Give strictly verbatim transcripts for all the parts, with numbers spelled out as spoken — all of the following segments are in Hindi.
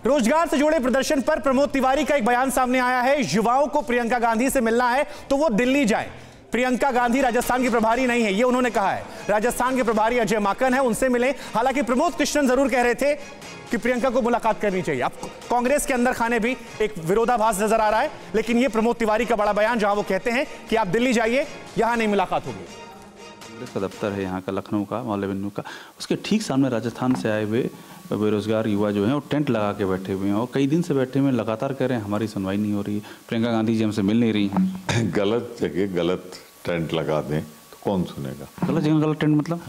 रोजगार से जुड़े प्रदर्शन पर प्रमोद तिवारी का एक बयान सामने आया है। युवाओं को प्रियंका गांधी से मिलना है तो वो दिल्ली जाएं। प्रियंका गांधी राजस्थान की प्रभारी नहीं है, ये उन्होंने कहा है। राजस्थान के प्रभारी अजय माकन है, उनसे मिलें। हालांकि प्रमोद कृष्णन जरूर कह रहे थे कि प्रियंका को मुलाकात करनी चाहिए। अब कांग्रेस के अंदर खाने भी एक विरोधाभास नजर आ रहा है, लेकिन ये प्रमोद तिवारी का बड़ा बयान जहां वो कहते हैं कि आप दिल्ली जाइए, यहां नहीं मुलाकात होगी। कांग्रेस का दफ्तर है यहाँ का, लखनऊ का, मौलवी बिन्नू का, उसके ठीक सामने राजस्थान से आए हुए बेरोजगार युवा जो हैं वो टेंट लगा के बैठे हुए हैं और कई दिन से बैठे हुए लगातार कह रहे हैं हमारी सुनवाई नहीं हो रही है, प्रियंका गांधी जी हमसे मिल नहीं रही हैं। गलत जगह गलत टेंट लगा दें तो कौन सुनेगा? गलत जगह गलत टेंट मतलब?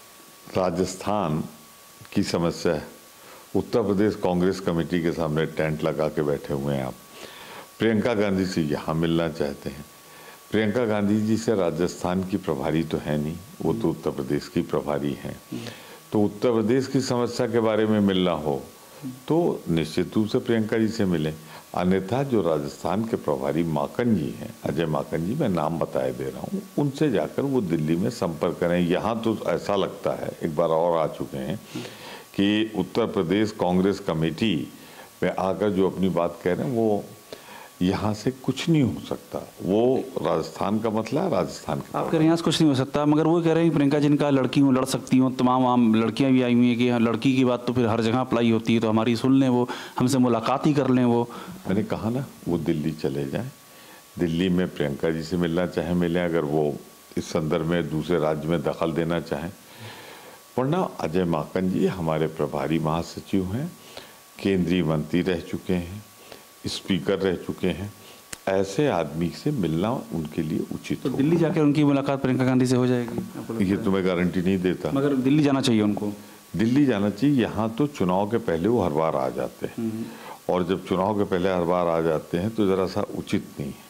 राजस्थान की समस्या है, उत्तर प्रदेश कांग्रेस कमेटी के सामने टेंट लगा के बैठे हुए हैं आप। प्रियंका गांधी से यहाँ मिलना चाहते हैं। प्रियंका गांधी जी से राजस्थान की प्रभारी तो है नहीं, वो तो उत्तर प्रदेश की प्रभारी हैं। तो उत्तर प्रदेश की समस्या के बारे में मिलना हो तो निश्चित रूप से प्रियंका जी से मिलें। अन्यथा जो राजस्थान के प्रभारी माकन जी हैं, अजय माकन जी, मैं नाम बताए दे रहा हूँ, उनसे जाकर वो दिल्ली में संपर्क करें। यहाँ तो ऐसा लगता है, एक बार और आ चुके हैं कि उत्तर प्रदेश कांग्रेस कमेटी में आकर जो अपनी बात कह रहे हैं वो यहाँ से कुछ नहीं हो सकता। वो राजस्थान का मसला है, राजस्थान का। आप कह रहे हैं यहाँ से कुछ नहीं हो सकता, मगर वो कह रहे हैं प्रियंका जिनका लड़की हूँ, लड़ सकती हूँ, तमाम आम लड़कियाँ भी आई हुई हैं कि हाँ लड़की की बात तो फिर हर जगह अप्लाई होती है, तो हमारी सुन लें, वो हमसे मुलाकात ही कर लें। वो मैंने कहा ना, वो दिल्ली चले जाएं। दिल्ली में प्रियंका जी से मिलना चाहें मिलें, अगर वो इस संदर्भ में दूसरे राज्य में दखल देना चाहें। वरना अजय माकन जी हमारे प्रभारी महासचिव हैं, केंद्रीय मंत्री रह चुके हैं, स्पीकर रह चुके हैं। ऐसे आदमी से मिलना उनके लिए उचित तो दिल्ली जाकर उनकी मुलाकात प्रियंका गांधी से हो जाएगी? ये तो मैं गारंटी नहीं देता, मगर दिल्ली जाना चाहिए उनको। दिल्ली जाना चाहिए। यहाँ तो चुनाव के पहले वो हर बार आ जाते हैं, और जब चुनाव के पहले हर बार आ जाते हैं तो ज़रा सा उचित नहीं है।